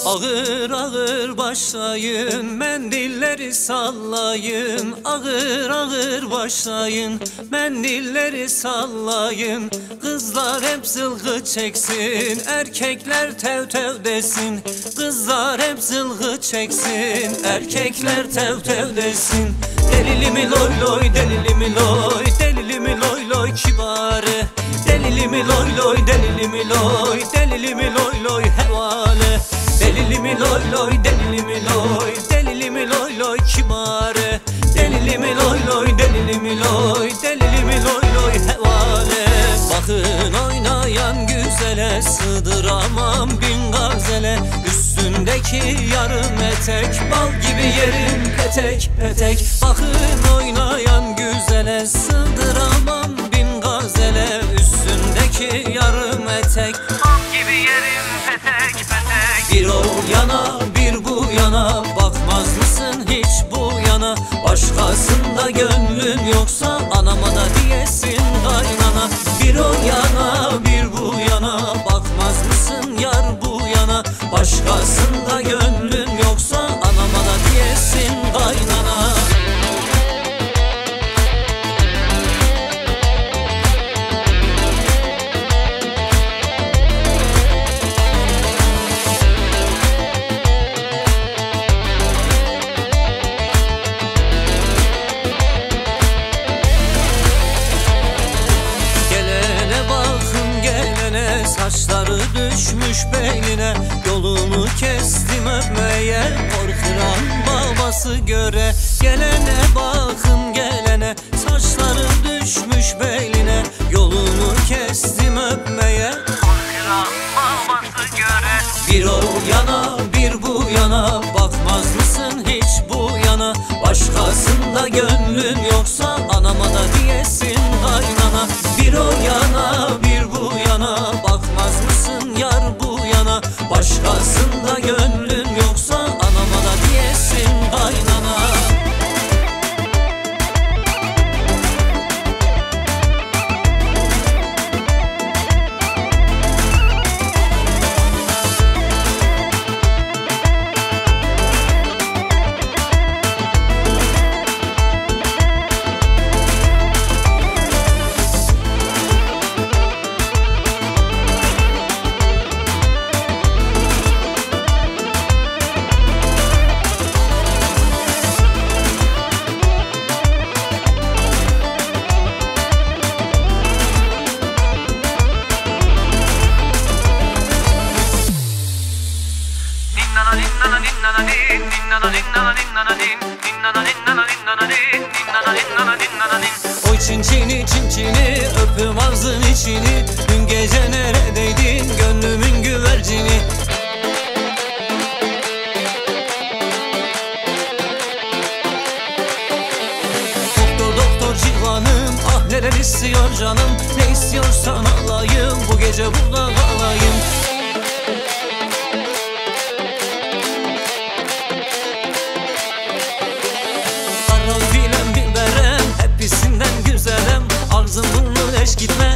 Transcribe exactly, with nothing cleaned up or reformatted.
Ağır ağır başlayın, mendilleri sallayın. Ağır ağır başlayın, mendilleri sallayın. Kızlar hep zılgı çeksin, erkekler tev tev desin. Kızlar hep zılgı çeksin, erkekler tev tev desin. Delilimi loy loy, delilimi loy, delilimi loy loy kibare. Delilimi loy loy, delilimi loy, delilimi loy loy hevale. Delilimi loy loy, delilimi loy, delilimi loy loy kibare. Delilimi loy loy, delilimi loy, delilimi loy loy hevale. Bakın oynayan güzele, sığdıramam bin gazele. Üstündeki yarım etek, bal gibi yerim petek petek. Bakın oynayan güzele, sığdıramam bin gazele. Üstündeki yarım etek, bal gibi yerim petek petek. Bir o yana bir bu yana, bakmaz mısın hiç bu yana? Başkasında gönlün yoksa anama da diyesin kaynana. Bir o yana bir bu yana, bakmaz mısın yar bu yana? Başkasında gönlün yoksa anama da diyesin kaynana. Saçları düşmüş beynine, yolunu kestim öpmeye. Korkuran babası göre, gelene bakın gelene. Saçları düşmüş beynine, yolunu kestim öpmeye. Korkuran babası göre. Bir o yana bir bu yana, bakmaz mısın hiç bu yana? Başkasında gönlün yoksa anama da diyesin kaynana. Bir o yana bir bu yana, bakmaz mısın yar bu yana? Başkasında gönlün yoksa anama da diyesin kaynana. Oy çinçini çinçini, öpüm arzın içini. Dün gece neredeydin gönlümün güvercini? Doktor doktor civanım, ah neler istiyor canım? Ne istiyorsan alayım, bu gece burada kalayım. Hepsinden güzelim, ağzın burnun eş gitme.